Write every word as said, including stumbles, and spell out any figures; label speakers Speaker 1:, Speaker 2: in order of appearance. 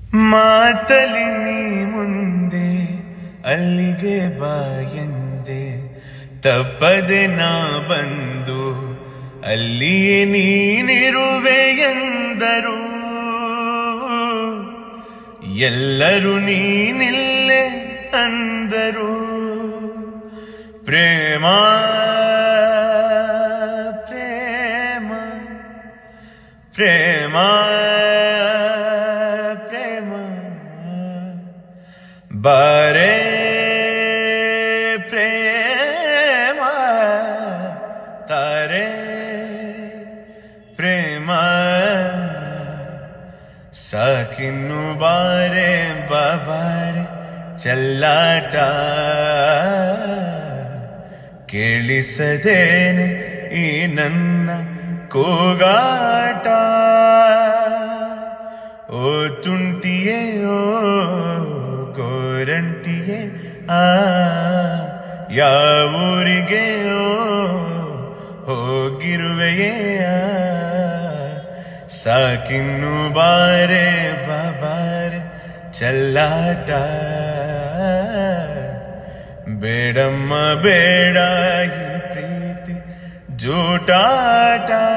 Speaker 1: ಮಾತಲಿ ನೀ ಮುಂದೆ ಅಲ್ಲಿಗೆ ಬಾಯಂದೆ ತಪ್ಪದೆ ನಾ ಬಂದು ಅಲ್ಲಿಯೇ ನೀನಿರುವೆ ಎಂದರು ಎಲ್ಲರೂ ನೀನಿಲ್ಲೇ ಅಂದರು ಪ್ರೇಮ ಪ್ರೇಮ ಪ್ರೇಮ ಪ್ರೇಮ ಬಾರೆ ಪ್ರೇಮ ತಾರೆ ಪ್ರೇಮ ಸಾಕಿನ್ನು ಬಾರೆ ಬಾಬಾರೆ ಚೆಲ್ಲಾಟ ಕೇಳಿಸದೇನೆ ಈ ನನ್ನ ಕೂಗಾಟ ಓ ತುಂಟಿಯೇ ಓ ಗೋರಂಟಿಯೇ ಆ ಯಾವೂರಿಗೆ ಓ ಹೋಗಿರುವೆಯೇ ಸಾಕಿನ್ನು ಬಾರೆ ಬಾಬಾರೆ ಚೆಲ್ಲಾಟ ಬೇಡಮ್ಮ ಬೇಡ ಈ ಪ್ರೀತಿ ಜೂಟಾಟ.